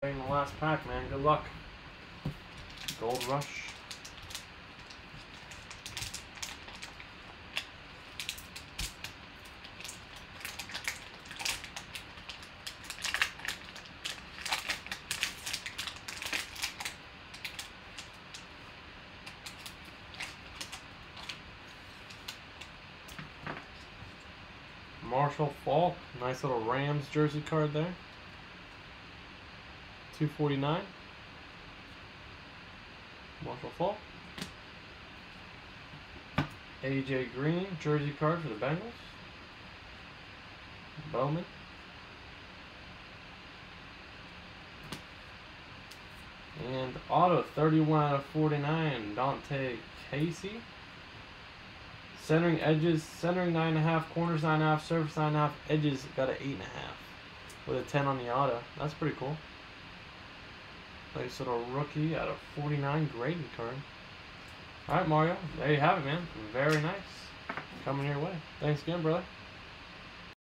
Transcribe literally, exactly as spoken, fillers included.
In the last pack, man. Good luck. Gold Rush. Marshall Faulk, nice little Rams jersey card there. two forty-nine. Marshall Faulk. A J Green, jersey card for the Bengals. Bowman. And auto, thirty-one out of forty-nine, Dante Casey. Centering edges, centering nine and a half, corners nine and a half, surface nine and a half, edges got an eight and a half with a ten on the auto. That's pretty cool. Nice little rookie out of forty-nine, grading card. All right, Mario, there you have it, man. Very nice. Coming your way. Thanks again, brother.